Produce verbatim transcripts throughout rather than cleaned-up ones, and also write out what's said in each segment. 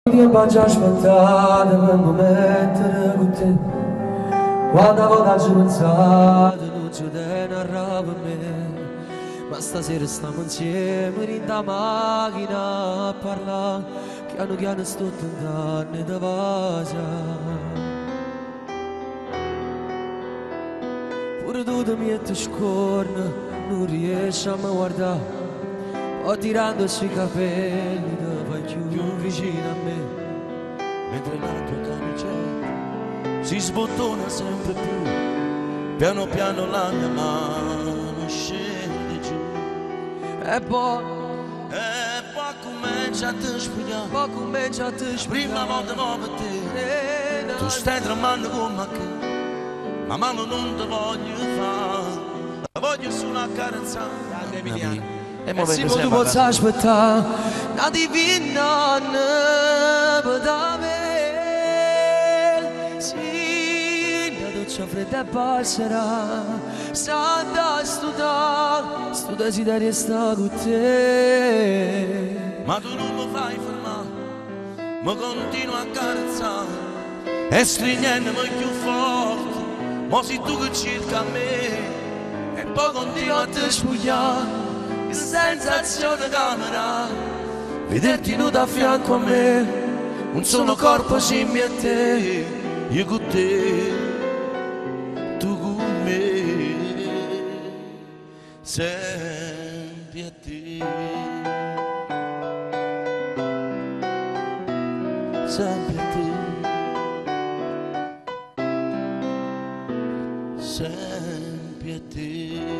Tempo già aspettato per mi mettere con te. Quando voglio pensare non c'è da narrare per me. Ma stasera stiamo insieme in da macchina a parlare. Piano piano sto tentando di pace. Pure tu ti metti scorno, non riesci a mi guardare. O tirando sui capelli ti fai più vicino a me. Mentre la tua camicetta si sbottona sempre più, piano piano la mia mano scende giù. E poi, e poi comincia a te spiegare, poi comincia a te spiegare. Prima volta nuova te, tu stai tremando come che, ma mano non ti voglio fare, la voglio solo accarezzare. Emiliano. E E se tu possa aspettare una divina per me. Sì, la doccia fredda passerà. Sta a studiare, sto desiderio sta con te. Ma tu non mi fai fermare, ma continua a accarezzare e stringendomi più forte. Ma sei tu che cerca me e poi continua a te spogliare. Che sensazione camera, vederti nuda a fianco a me, un solo corpo simile a te, io con te, tu con me, sempre a te, sempre a te, sempre a te.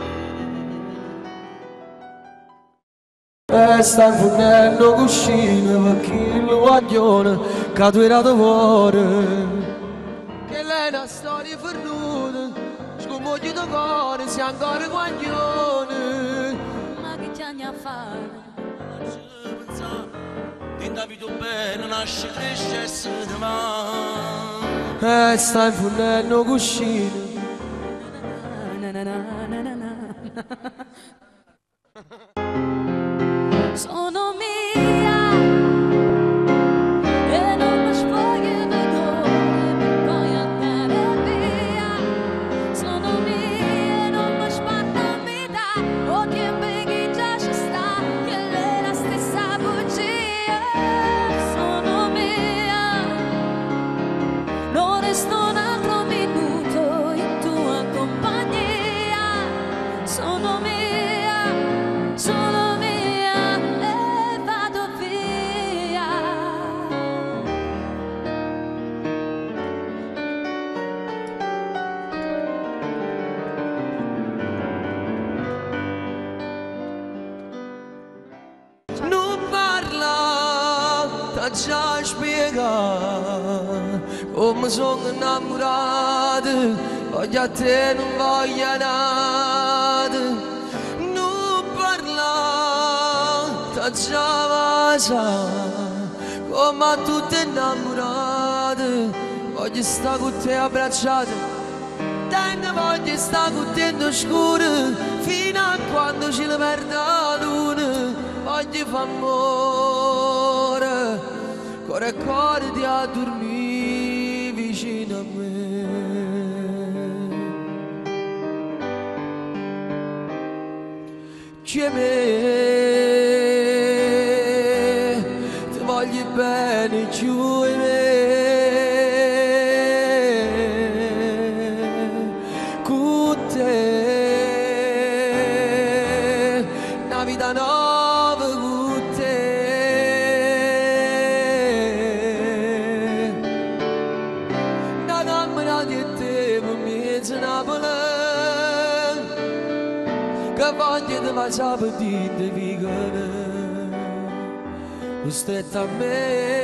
E stai fornendo cuscine per chi lo guaglione che tu era da cuore. Che lei è una storia perduta, scomogli da cuore, sei ancora guaglione. Ma che c'è a fare? Ti davito bene, nasce cresce e se ne va. E stai fornendo cuscine. Na, na, na, na, na, na. Sono mia e non mi spoglio d'odore per poi andare via. Sono mia e non mi sparta mi dà o tempo che già ci sta, che è la stessa bugia. Sono mia, non resto un altro minuto in tua compagnia. Sono mia, sono mia. Già spiegare come sono innamorato, voglio a te non voglio nada. Non parla, già vasa, come a tutte innamorate, voglio stare con te abbracciata, te ne voglio stare con te in scuro, fino a quando ci la perde la luna, voglio far amore. Cuore cuore di a dormire vicino a me. C'è me, ti voglio bene giù in me. Con te, una vita nuova con te. Che voglio di mangiare per dire vigore, stretta a me,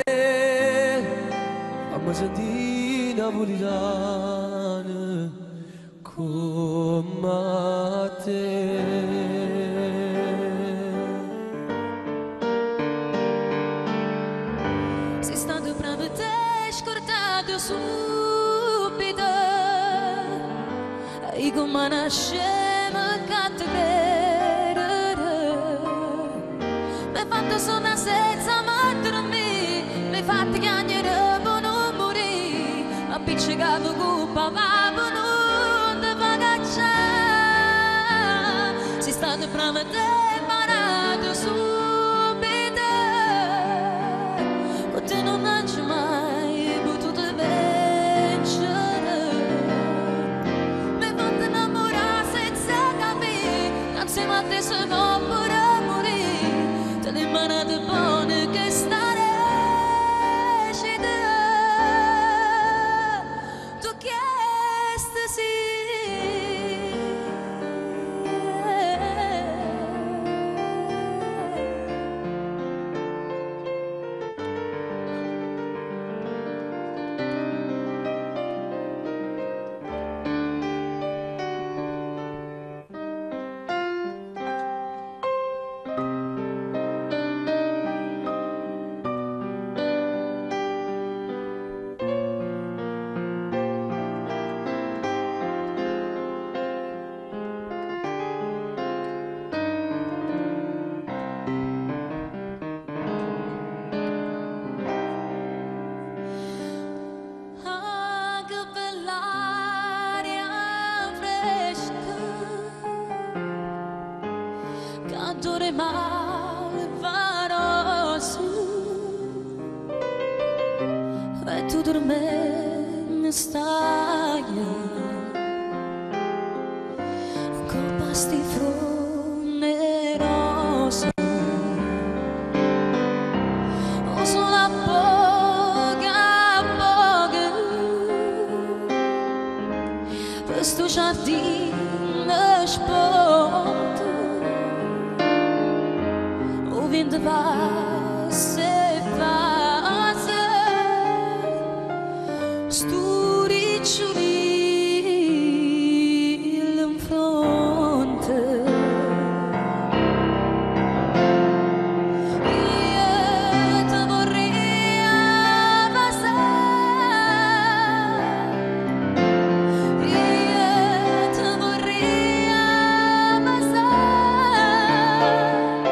a me sentire napolitana come te. Sei stato proprio te, scordato subito, e come nasce mi fatto suonare senza ma dormire, mi fatti chiagnere per non morire, appiccicato con papà per non te fa cacciare. Si state brava te imparato subito, con te non lanci mai potuto vincere. Mi fate innamorare senza capire, insieme a te se no pure morire, te le imparate buone che stare. Tu chiesti sì. Canto male farò su e tu per me stai con pasti fronerosi o sulla poca poca questo giardino sporto o vento passa e passa stu ricciolino in fronte. Io te vorrei abbassare, io te vorrei abbassare.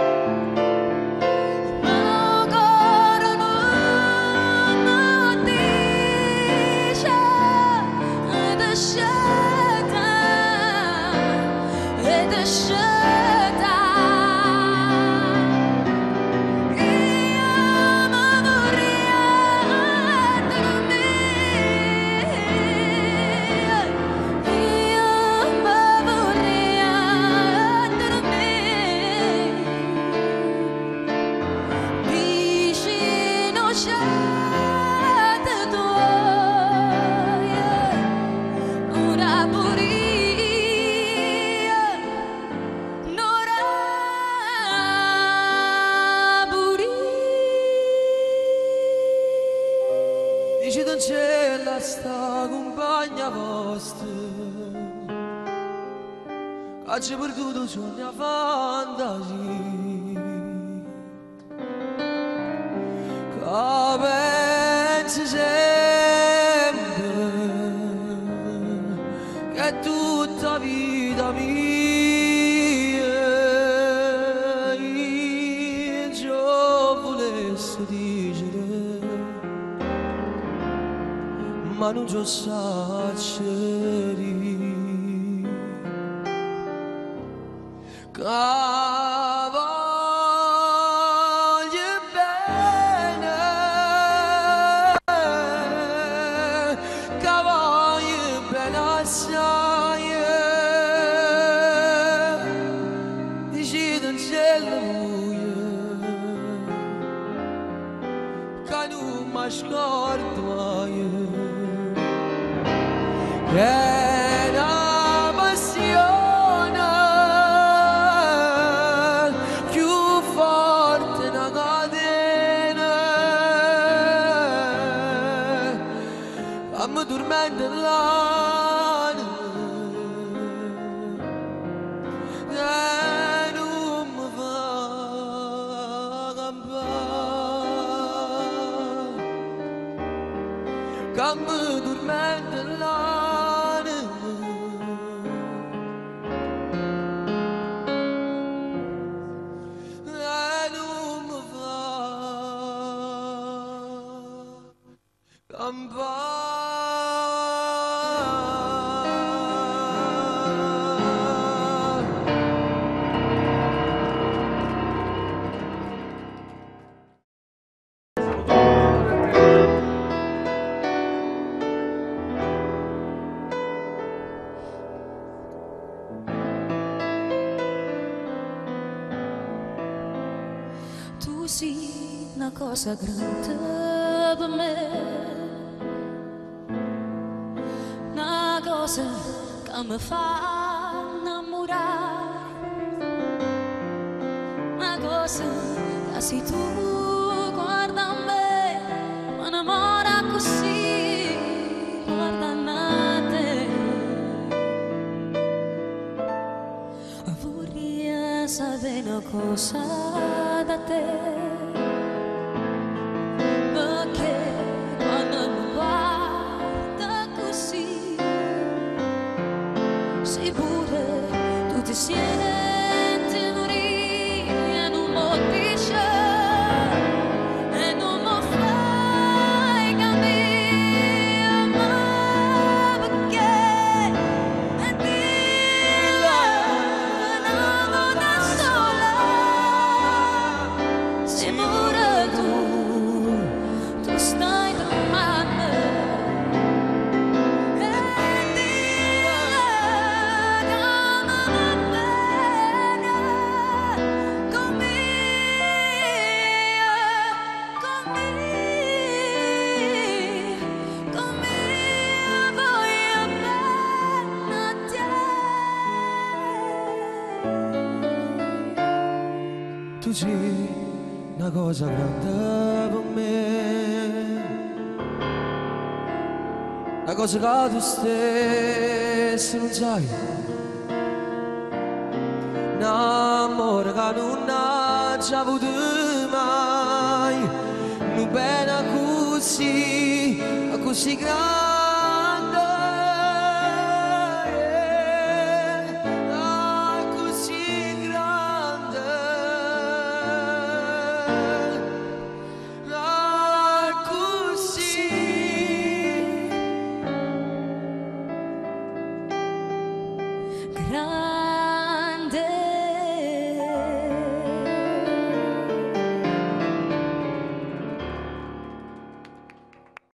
Dici non c'è la sta compagna vostra che ci ha perduto la mia fantasia, che pensi sempre che è tutta vita mia, io volessi dire ma non ci sacci che voglio bene, che voglio bene assai. Dici non c'è la buia che non mi scordo mai, che è una passione più forte di una catena che mi tormenta l'anima e non mi fa campare, che mi tormenta l'anima. Tu sei una cosa grande per me, una cosa che mi fa innamorare, una cosa che se tu guarda a me, mi innamora così, guarda a te. Vorrei sapere una cosa da te, perché quando mi guarda così, sei pure tu ti senti morire e non mi dici e non mi fai capire, ma perché? E dillo una volta sola, sei pure tu, tu stai domando. E dillo che mi va bene con me, con me, con me voglio bene a te. Tu sei una cosa grande per me, una cosa che tu stesso non sai, un amore che non ha già avuto mai, una pena così, così grande, ah, così grande, ah, così Grande.